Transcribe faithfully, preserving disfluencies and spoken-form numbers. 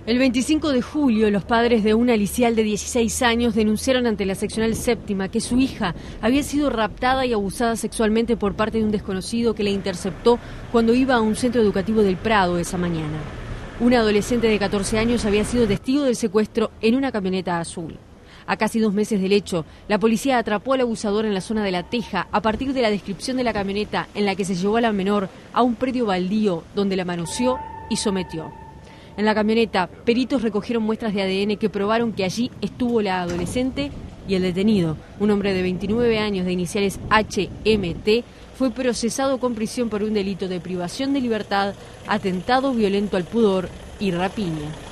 El veinticinco de julio, los padres de una licial de dieciséis años denunciaron ante la seccional séptima que su hija había sido raptada y abusada sexualmente por parte de un desconocido que la interceptó cuando iba a un centro educativo del Prado esa mañana. Una adolescente de catorce años había sido testigo del secuestro en una camioneta azul. A casi dos meses del hecho, la policía atrapó al abusador en la zona de La Teja a partir de la descripción de la camioneta en la que se llevó a la menor a un predio baldío donde la manoseó y sometió. En la camioneta, peritos recogieron muestras de A D N que probaron que allí estuvo la adolescente y el detenido, un hombre de veintinueve años de iniciales H M T, fue procesado con prisión por un delito de privación de libertad, atentado violento al pudor y rapiña.